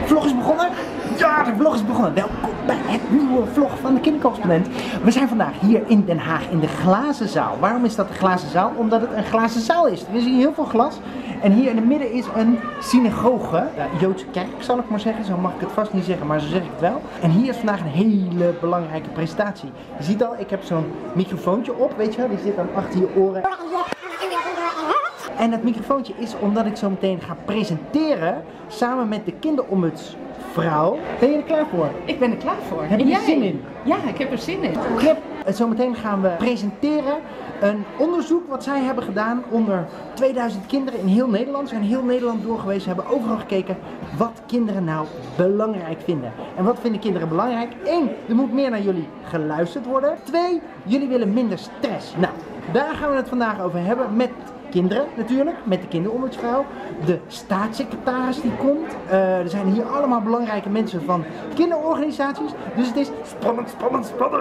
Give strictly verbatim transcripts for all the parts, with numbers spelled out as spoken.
vlog is begonnen. Ja, de vlog is begonnen. Welkom bij het nieuwe vlog van de Kindercorrespondent. We zijn vandaag hier in Den Haag in de glazen zaal. Waarom is dat de glazen zaal? Omdat het een glazen zaal is. Er is hier heel veel glas. En hier in het midden is een synagoge, uh, Joodse kerk zal ik maar zeggen. Zo mag ik het vast niet zeggen, maar zo zeg ik het wel. En hier is vandaag een hele belangrijke presentatie. Je ziet al, ik heb zo'n microfoontje op, weet je wel. Die zit dan achter je oren. En dat microfoontje is omdat ik zo meteen ga presenteren samen met de kinderombudsvrouw. Ben je er klaar voor? Ik ben er klaar voor. Heb je er zin in? Ja, ik heb er zin in. Clip. Zometeen gaan we presenteren een onderzoek wat zij hebben gedaan onder tweeduizend kinderen in heel Nederland. Ze zijn heel Nederland doorgewezen, hebben overal gekeken wat kinderen nou belangrijk vinden. En wat vinden kinderen belangrijk? Eén, er moet meer naar jullie geluisterd worden. Twee, jullie willen minder stress. Nou, daar gaan we het vandaag over hebben met kinderen natuurlijk, met de kinderombudsvrouw, de staatssecretaris die komt. Uh, er zijn hier allemaal belangrijke mensen van kinderorganisaties, dus het is spannend, spannend, spannend.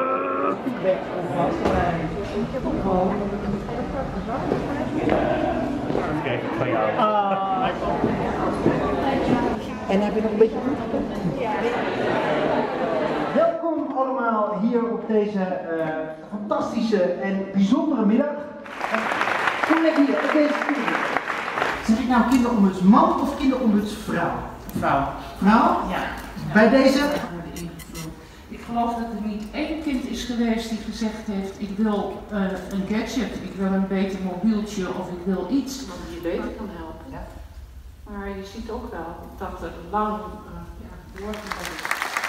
Kijk, van jou. Ah. En heb je nog een beetje goed? Ja. Welkom allemaal hier op deze uh, fantastische en bijzondere middag. Kom lekker hier, op deze studio. Zeg ik nou kinderombudsman of kinderombudsvrouw? Vrouw. Vrouw? Ja. Bij deze? Ik geloof dat er niet één kind is geweest die gezegd heeft, ik wil uh, een gadget, ik wil een beter mobieltje of ik wil iets wat je beter kan helpen. Ja. Maar je ziet ook wel dat er lang uh, ja, woord is.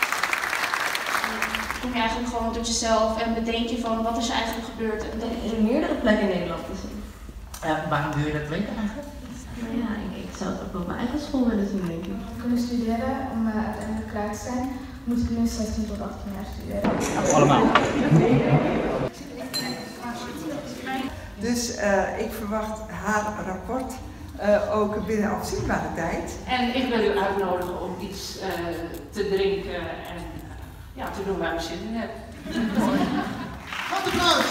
Kom je eigenlijk gewoon tot jezelf en bedenk je van wat is er eigenlijk gebeurd. En dat is er meerdere plekken in Nederland te zien. Uh, waarom wil je dat weten eigenlijk? Nou ja, ik, ik zou het ook op mijn eigen school willen zien, denk ik. Om te kunnen studeren, om uh, uiteindelijk klaar te zijn, moet ik minstens zestien tot achttien jaar studeren. Allemaal. Dus uh, ik verwacht haar rapport uh, ook binnen afzienbare tijd. En ik wil u uitnodigen om iets uh, te drinken en ja, te doen waar u zin in hebt. Wat applaus!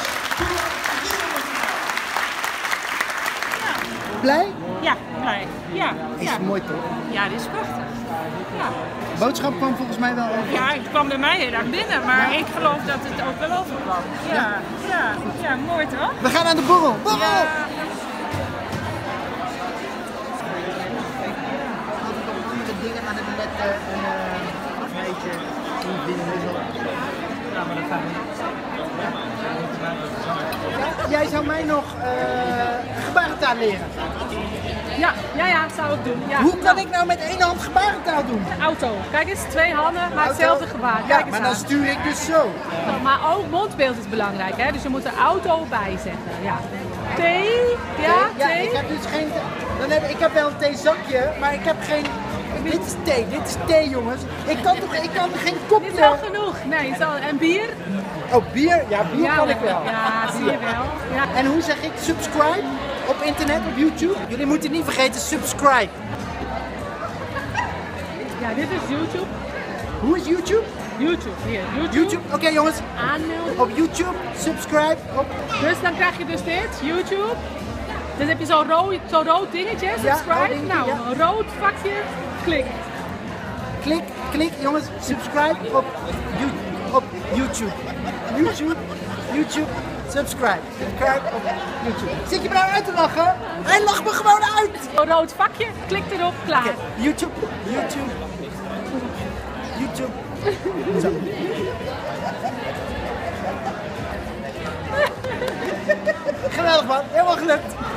Blij? Ja, blij. Ja, Is ja. mooi toch? Ja, dit is prachtig. Ja. De boodschap kwam volgens mij wel over. Ja, het kwam bij mij heel erg binnen, maar Ja. ik geloof dat het ook wel overkwam. Ja, ja, ja, mooi toch? We gaan aan de borrel! Borrel! Ja. Andere dingen aan het letten en uh, een beetje vinden. Ja, maar dat gaat niet. Jij zou mij nog uh, gebarentaal leren. Ja, ja, ja, dat zou ik doen. Ja. Hoe kan ik nou met één hand gebarentaal doen? Auto. Kijk eens, twee handen, maar Auto. hetzelfde gebaar. Ja, Kijk eens maar dan aan. stuur ik dus zo. Maar ook mondbeeld is belangrijk, hè? Dus je moet er auto bij zeggen. Ja. T, ja, Ja, T. ik heb dus geen. Dan heb, ik heb wel een theezakje, maar ik heb geen. Dit is thee, dit is thee jongens. Ik kan toch, ik kan geen kopje. Dit is wel genoeg. Nee, zo. En bier? Oh, bier? Ja, bier Ja, kan ik wel. Ja, zie je wel. Ja. En hoe zeg ik subscribe op internet, op YouTube? Jullie moeten niet vergeten subscribe. Ja, dit is YouTube. Hoe is YouTube? YouTube, hier. YouTube. YouTube, oké okay, jongens. Aanmelden. Op YouTube, subscribe. Op... Dus dan krijg je dus dit, YouTube. Dan heb je zo'n rood, zo rood dingetje, subscribe. rood dingetje, nou, ja. een rood vakje, klik. Klik, klik jongens, subscribe op, you, op YouTube. YouTube, YouTube, subscribe. Subscribe op YouTube. Zit je me nou uit te lachen? Hij lacht me gewoon uit! Een rood vakje, klik erop, klaar. Okay, YouTube, YouTube, YouTube. Zo. Geweldig man, helemaal gelukt.